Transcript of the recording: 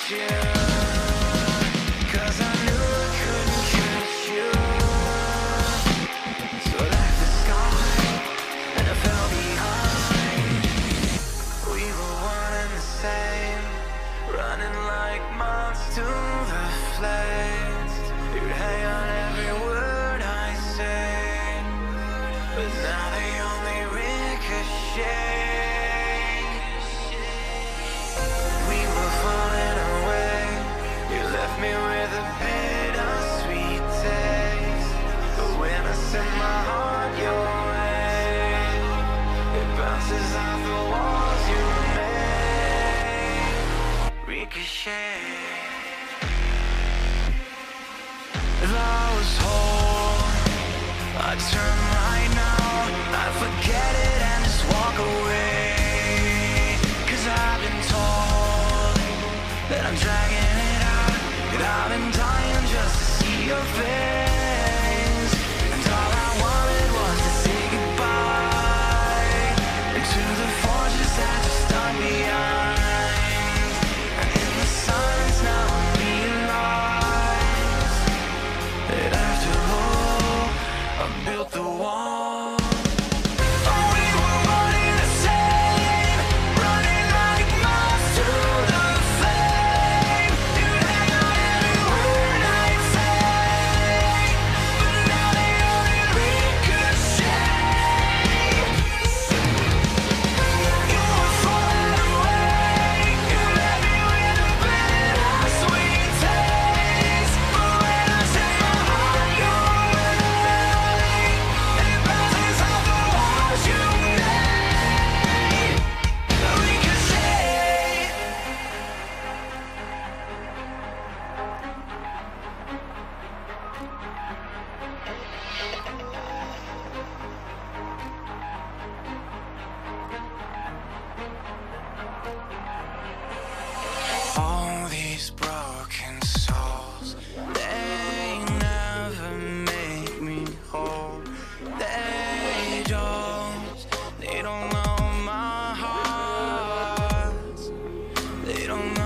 you, 'cause I knew I couldn't catch you. So I left the sky and I fell behind. We were one and the same, running like moths to the flames. You'd hang on every word I say, but now they only ricochet. We were falling away. You left me with a bittersweet taste, but when I send my heart your way, it bounces off the walls you made. Ricochet. If I was whole, I'd turn right now, I'd forget it and just walk away. 'Cause I've been told that I'm dragging it out, that I've been dying just to see your face. And all I wanted was to say goodbye, and to the fortress that you stuck behind. And in the silence now I realize that after all I built the wall. Oh, we were one in the same, running like moths to the flame. You'd hang on every word I'd say, but now they only ricochet. You were falling away. You left me with a bittersweet taste, but when I set my heart your way, it bounces off the walls you made. Ricochet. All these broken souls, they never make me whole. They don't know my heart. They don't